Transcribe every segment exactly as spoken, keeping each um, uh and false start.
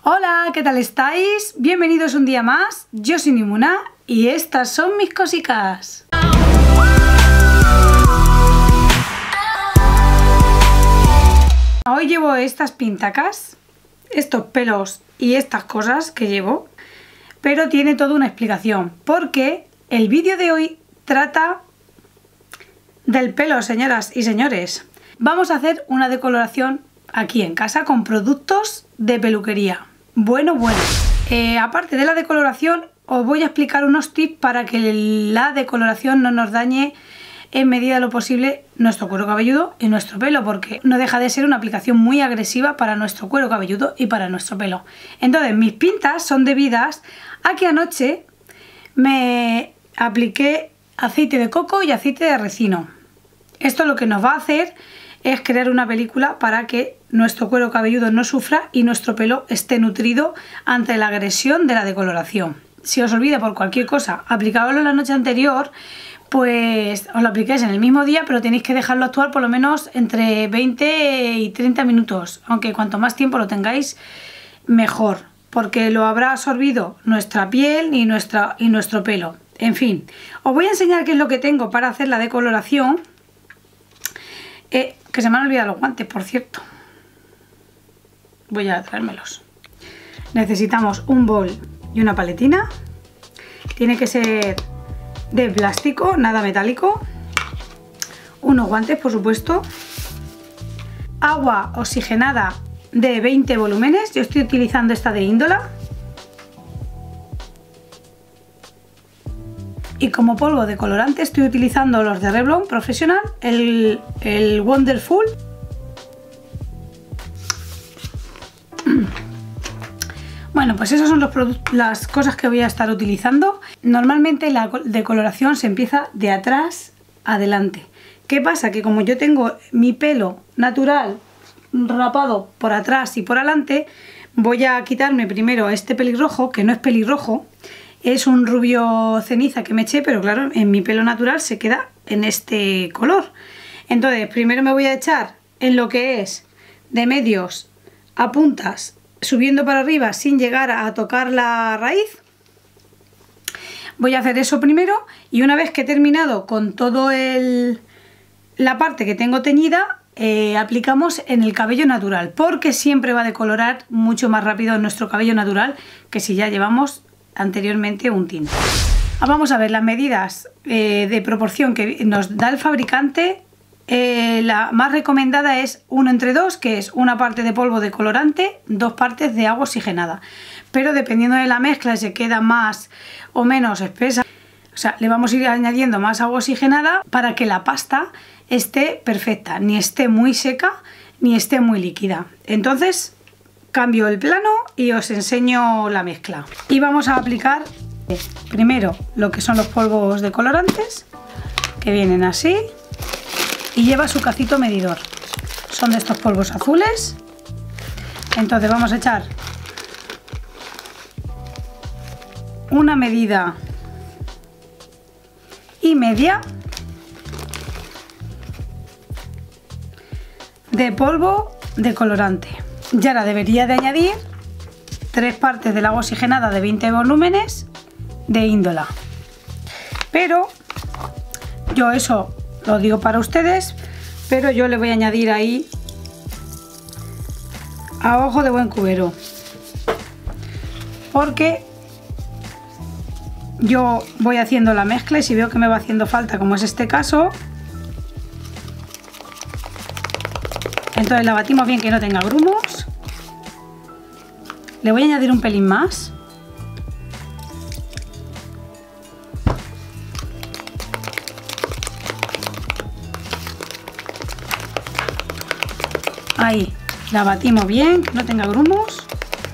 Hola, ¿qué tal estáis? Bienvenidos un día más, yo soy Nimuna y estas son mis cosicas. Hoy llevo estas pintacas, estos pelos y estas cosas que llevo, pero tiene toda una explicación, porque el vídeo de hoy trata del pelo, señoras y señores. Vamos a hacer una decoloración aquí en casa con productos de peluquería. Bueno, bueno. Eh, aparte de la decoloración, os voy a explicar unos tips para que la decoloración no nos dañe en medida de lo posible nuestro cuero cabelludo y nuestro pelo, porque no deja de ser una aplicación muy agresiva para nuestro cuero cabelludo y para nuestro pelo. Entonces, mis pintas son debidas a que anoche me apliqué aceite de coco y aceite de ricino. Esto lo que nos va a hacer es crear una película para que nuestro cuero cabelludo no sufra y nuestro pelo esté nutrido ante la agresión de la decoloración. Si os olvida por cualquier cosa aplicarlo la noche anterior, pues os lo apliquéis en el mismo día, pero tenéis que dejarlo actuar por lo menos entre veinte y treinta minutos, aunque cuanto más tiempo lo tengáis mejor, porque lo habrá absorbido nuestra piel y, nuestra, y nuestro pelo. En fin, os voy a enseñar qué es lo que tengo para hacer la decoloración. Eh, que se me han olvidado los guantes, por cierto. Voy a traérmelos. Necesitamos un bol y una paletina. Tiene que ser de plástico, nada metálico. Unos guantes, por supuesto. Agua oxigenada de veinte volúmenes. Yo estoy utilizando esta de Índola. Y como polvo de colorante estoy utilizando los de Revlon Professional, el, el Wonderful. Bueno, pues esas son los las cosas que voy a estar utilizando. Normalmente la decoloración se empieza de atrás adelante. ¿Qué pasa? Que como yo tengo mi pelo natural rapado por atrás y por adelante, voy a quitarme primero este pelirrojo, que no es pelirrojo. Es un rubio ceniza que me eché, pero claro, en mi pelo natural se queda en este color. Entonces, primero me voy a echar en lo que es de medios a puntas, subiendo para arriba sin llegar a tocar la raíz. Voy a hacer eso primero y una vez que he terminado con todo el la parte que tengo teñida, eh, aplicamos en el cabello natural, porque siempre va a decolorar mucho más rápido en nuestro cabello natural que si ya llevamos anteriormente un tinte. Vamos a ver las medidas eh, de proporción que nos da el fabricante. Eh, la más recomendada es uno entre dos, que es una parte de polvo de colorante, dos partes de agua oxigenada, pero dependiendo de la mezcla se queda más o menos espesa, o sea, le vamos a ir añadiendo más agua oxigenada para que la pasta esté perfecta, ni esté muy seca ni esté muy líquida. Entonces cambio el plano y os enseño la mezcla. Y vamos a aplicar primero lo que son los polvos de colorantes, que vienen así, y lleva su cacito medidor. Son de estos polvos azules. Entonces vamos a echar una medida y media de polvo de colorante. Y ahora debería de añadir tres partes del agua oxigenada de veinte volúmenes de Índola. Pero yo eso lo digo para ustedes, pero yo le voy a añadir ahí a ojo de buen cubero, porque yo voy haciendo la mezcla y si veo que me va haciendo falta, como es este caso, entonces la batimos bien que no tenga grumos. Le voy a añadir un pelín más. Ahí, la batimos bien, que no tenga grumos.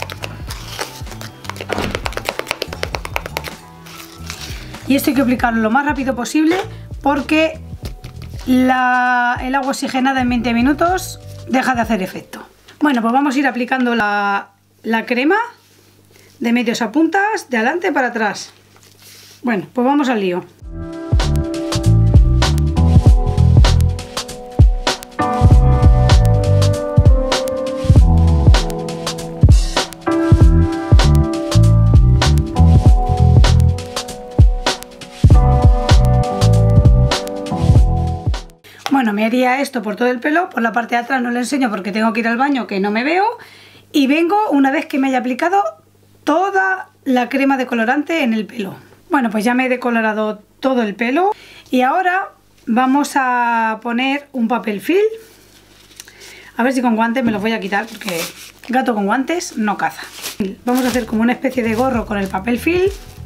Y esto hay que aplicarlo lo más rápido posible porque la, el agua oxigenada en veinte minutos deja de hacer efecto. Bueno, pues vamos a ir aplicando la, la crema de medios a puntas, de adelante para atrás. Bueno, pues vamos al lío. lamearía esto por todo el pelo. Por la parte de atrás no lo enseño porque tengo que ir al baño, que no me veo. Y vengo una vez que me haya aplicado toda la crema decolorante en el pelo. Bueno, pues ya me he decolorado todo el pelo. Y ahora vamos a poner un papel film. A ver si con guantes me los voy a quitar porque gato con guantes no caza. Vamos a hacer como una especie de gorro con el papel film.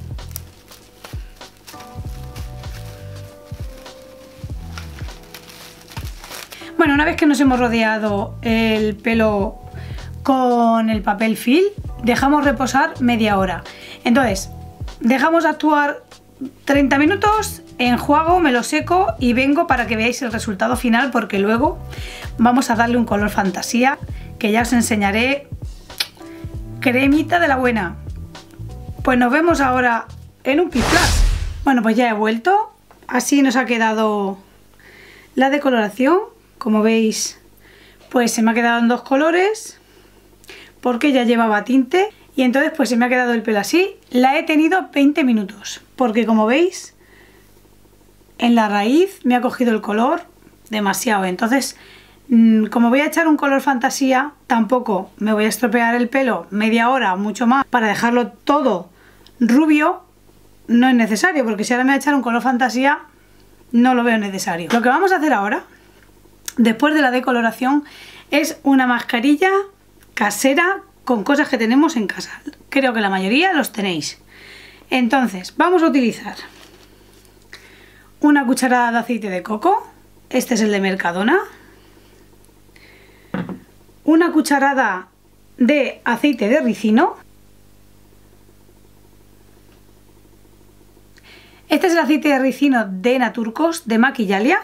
Bueno, una vez que nos hemos rodeado el pelo con el papel film, dejamos reposar media hora. Entonces, dejamos actuar treinta minutos, enjuago, me lo seco y vengo para que veáis el resultado final, porque luego vamos a darle un color fantasía que ya os enseñaré. Cremita de la buena. Pues nos vemos ahora en un pizflash. Bueno, pues ya he vuelto. Así nos ha quedado la decoloración. Como veis, pues se me ha quedado en dos colores porque ya llevaba tinte y entonces pues se me ha quedado el pelo así. La he tenido veinte minutos porque, como veis, en la raíz me ha cogido el color demasiado. Entonces, como voy a echar un color fantasía, tampoco me voy a estropear el pelo media hora o mucho más para dejarlo todo rubio. No es necesario, porque si ahora me voy a echar un color fantasía, no lo veo necesario. Lo que vamos a hacer ahora, después de la decoloración, es una mascarilla casera con cosas que tenemos en casa. Creo que la mayoría los tenéis. Entonces, vamos a utilizar una cucharada de aceite de coco. Este es el de Mercadona. Una cucharada de aceite de ricino. Este es el aceite de ricino de Naturcos, de Maquillalia,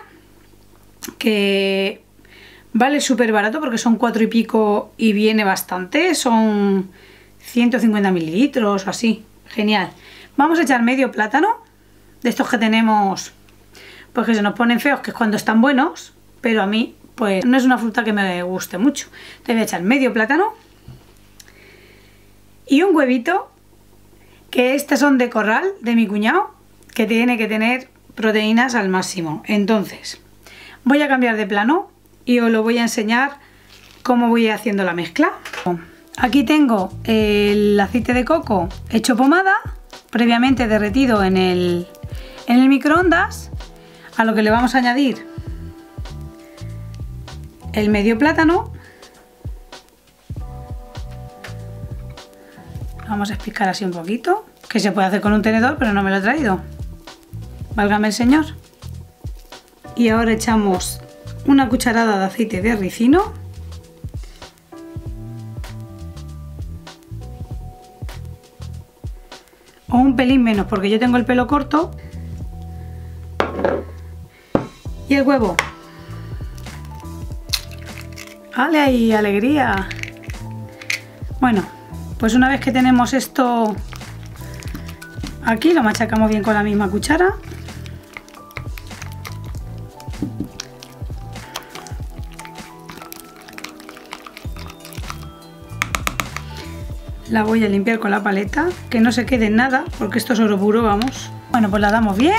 que vale súper barato porque son cuatro y pico y viene bastante. Son ciento cincuenta mililitros o así. Genial. Vamos a echar medio plátano, de estos que tenemos, pues que se nos ponen feos, que es cuando están buenos, pero a mí pues no es una fruta que me guste mucho. Entonces voy a echar medio plátano y un huevito, que estos son de corral, de mi cuñado, que tiene que tener proteínas al máximo. Entonces voy a cambiar de plano y os lo voy a enseñar cómo voy haciendo la mezcla. Aquí tengo el aceite de coco hecho pomada, previamente derretido en el, en el microondas, a lo que le vamos a añadir el medio plátano. Vamos a explicar así un poquito, que se puede hacer con un tenedor, pero no me lo he traído. Válgame el señor. Y ahora echamos una cucharada de aceite de ricino. O un pelín menos, porque yo tengo el pelo corto. Y el huevo. ¡Ale ahí, alegría! Bueno, pues una vez que tenemos esto aquí, lo machacamos bien con la misma cuchara. La voy a limpiar con la paleta, que no se quede nada, porque esto es oro puro, vamos. Bueno, pues la damos bien.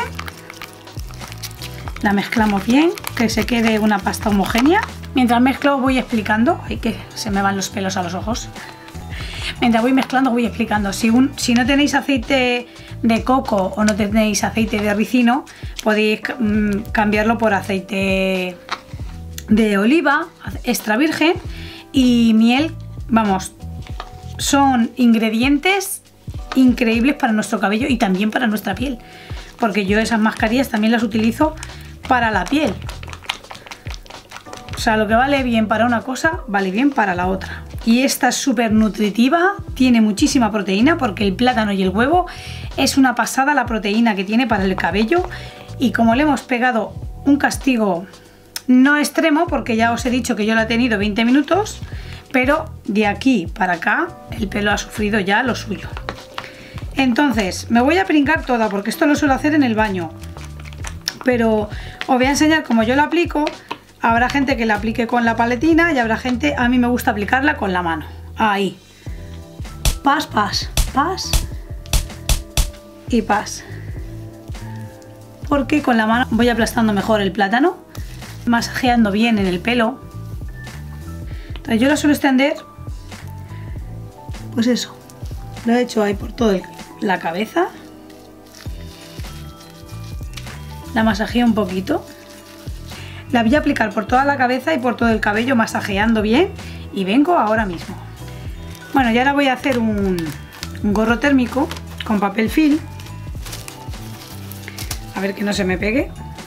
La mezclamos bien, que se quede una pasta homogénea. Mientras mezclo voy explicando. Ay, que se me van los pelos a los ojos. Mientras voy mezclando voy explicando. Si, un, si no tenéis aceite de coco o no tenéis aceite de ricino, podéis mmm, cambiarlo por aceite de oliva extra virgen y miel. Vamos, son ingredientes increíbles para nuestro cabello y también para nuestra piel, porque yo esas mascarillas también las utilizo para la piel. O sea, lo que vale bien para una cosa, vale bien para la otra. Y esta es súper nutritiva, tiene muchísima proteína, porque el plátano y el huevo es una pasada la proteína que tiene para el cabello. Y como le hemos pegado un castigo no extremo, porque ya os he dicho que yo la he tenido veinte minutos, pero de aquí para acá el pelo ha sufrido ya lo suyo. Entonces me voy a pringar toda, porque esto lo suelo hacer en el baño, pero os voy a enseñar cómo yo la aplico. Habrá gente que la aplique con la paletina y habrá gente, a mí me gusta aplicarla con la mano. Ahí. Pas, pas, pas y pas. Porque con la mano voy aplastando mejor el plátano masajeando bien en el pelo. Entonces yo lo suelo extender, pues eso, lo he hecho ahí por toda la cabeza. La masajeo un poquito. La voy a aplicar por toda la cabeza y por todo el cabello, masajeando bien. Y vengo ahora mismo. Bueno, y ahora voy a hacer un, un gorro térmico con papel film. A ver que no se me pegue.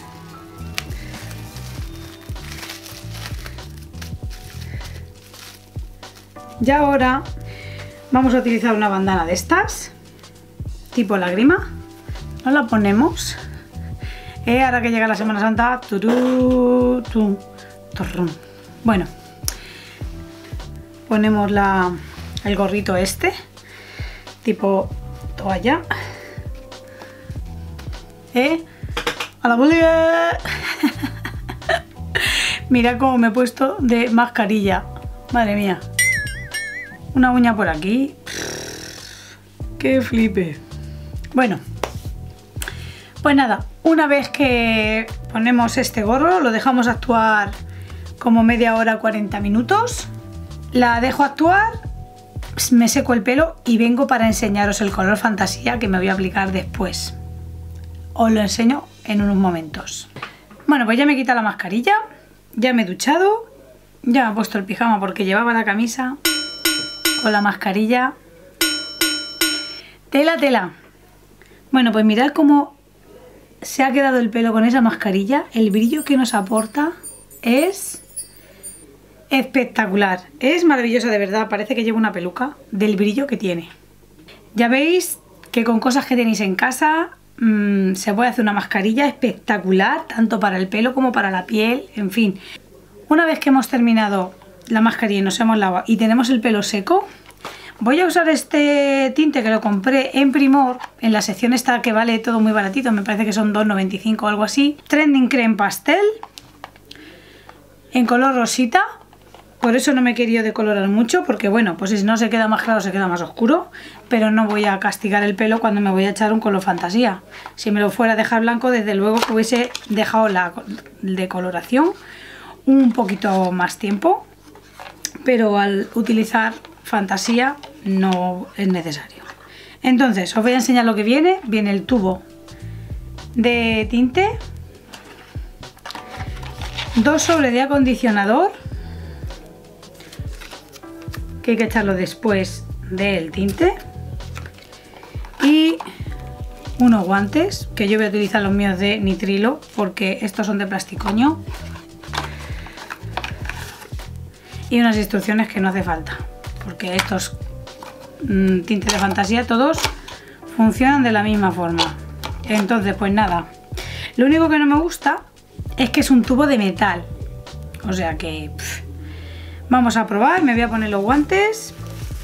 Y ahora vamos a utilizar una bandana de estas, tipo lágrima. Nos la ponemos. Eh, ahora que llega la Semana Santa. Turú, tum, turrum. Bueno, ponemos la, el gorrito este, tipo toalla. Eh, a la bolia. Mira cómo me he puesto de mascarilla. Madre mía. Una uña por aquí. ¡Qué flipe! Bueno, pues nada, una vez que ponemos este gorro, lo dejamos actuar como media hora, cuarenta minutos. La dejo actuar, me seco el pelo y vengo para enseñaros el color fantasía que me voy a aplicar después. Os lo enseño en unos momentos. Bueno, pues ya me he quitado la mascarilla, ya me he duchado, ya me he puesto el pijama porque llevaba la camisa con la mascarilla. Tela, tela. Bueno, pues mirad cómo se ha quedado el pelo con esa mascarilla. El brillo que nos aporta es espectacular. Es maravillosa, de verdad. Parece que lleva una peluca del brillo que tiene. Ya veis que con cosas que tenéis en casa mmm, se puede hacer una mascarilla espectacular, tanto para el pelo como para la piel, en fin. Una vez que hemos terminado la mascarilla y nos hemos lavado y tenemos el pelo seco, voy a usar este tinte que lo compré en Primor, en la sección esta que vale todo muy baratito, me parece que son dos noventa y cinco o algo así. Trending Creme Pastel, en color rosita. Por eso no me he querido decolorar mucho, porque bueno, pues si no se queda más claro se queda más oscuro, pero no voy a castigar el pelo cuando me voy a echar un color fantasía. Si me lo fuera a dejar blanco, desde luego que hubiese dejado la decoloración un poquito más tiempo, pero al utilizar fantasía no es necesario. Entonces os voy a enseñar lo que viene. Viene el tubo de tinte, dos sobres de acondicionador, que hay que echarlo después del tinte, y unos guantes, que yo voy a utilizar los míos de nitrilo porque estos son de plasticoño, y unas instrucciones que no hace falta porque estos mmm, tintes de fantasía todos funcionan de la misma forma. Entonces pues nada, lo único que no me gusta es que es un tubo de metal, o sea que pff, vamos a probar. Me voy a poner los guantes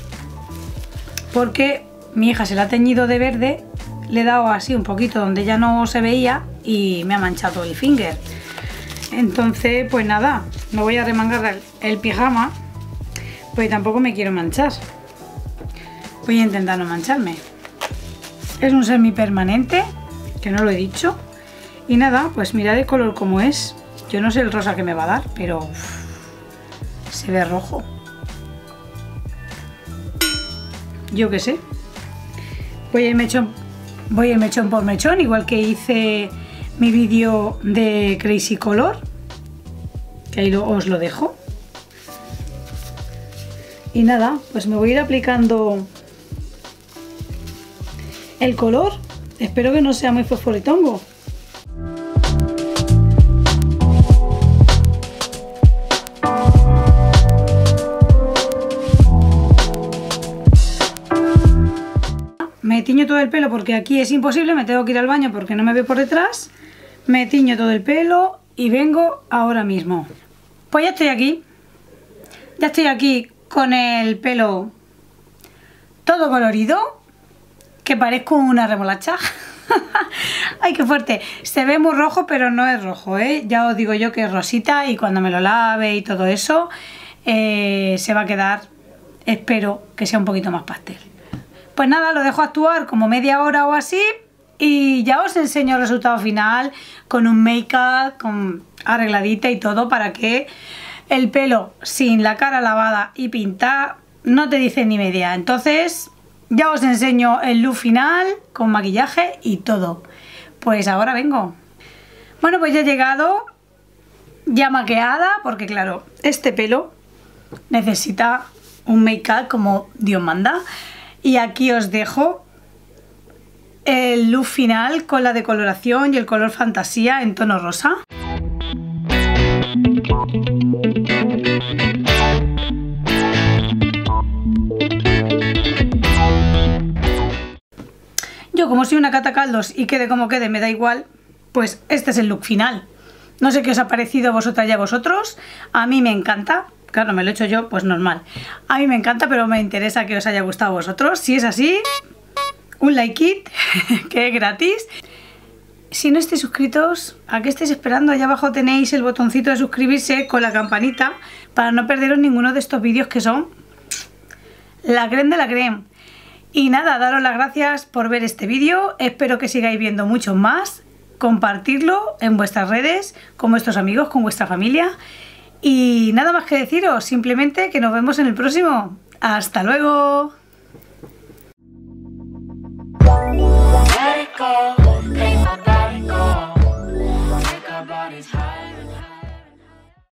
porque mi hija se la ha teñido de verde, le he dado así un poquito donde ya no se veía y me ha manchado el finger. Entonces pues nada, me voy a remangar el, el pijama, pues tampoco me quiero manchar. Voy a intentar no mancharme. Es un semipermanente, que no lo he dicho. Y nada, pues mirad el color como es. Yo no sé el rosa que me va a dar, pero uff, se ve rojo. Yo qué sé. Voy a ir mechón, voy a ir mechón por mechón, igual que hice mi vídeo de Crazy Color, que ahí lo, os lo dejo. Y nada, pues me voy a ir aplicando el color. Espero que no sea muy fosforitongo. Me tiño todo el pelo porque aquí es imposible, me tengo que ir al baño porque no me veo por detrás. Me tiño todo el pelo y vengo ahora mismo. Pues ya estoy aquí. Ya estoy aquí con el pelo todo colorido, que parezco una remolacha. Ay, qué fuerte. Se ve muy rojo, pero no es rojo, ¿eh? Ya os digo yo que es rosita, y cuando me lo lave y todo eso, eh, se va a quedar, espero que sea un poquito más pastel. Pues nada, lo dejo actuar como media hora o así y ya os enseño el resultado final con un make-up, con arregladita y todo, para que el pelo sin la cara lavada y pintada no te dice ni media. Entonces ya os enseño el look final con maquillaje y todo. Pues ahora vengo. Bueno, pues ya he llegado, ya maquillada, porque claro, este pelo necesita un make-up como Dios manda. Y aquí os dejo el look final con la decoloración y el color fantasía en tono rosa. Yo, como soy una catacaldos y quede como quede, me da igual, pues este es el look final. No sé qué os ha parecido a vosotras y a vosotros. A mí me encanta. Claro, me lo he hecho yo, pues normal. A mí me encanta, pero me interesa que os haya gustado a vosotros. Si es así, un like it, que es gratis. Si no estáis suscritos, ¿a qué estáis esperando? Allá abajo tenéis el botoncito de suscribirse con la campanita para no perderos ninguno de estos vídeos que son la creme de la creme. Y nada, daros las gracias por ver este vídeo. Espero que sigáis viendo muchos más. Compartirlo en vuestras redes, con vuestros amigos, con vuestra familia. Y nada más que deciros, simplemente que nos vemos en el próximo. ¡Hasta luego! Let it go.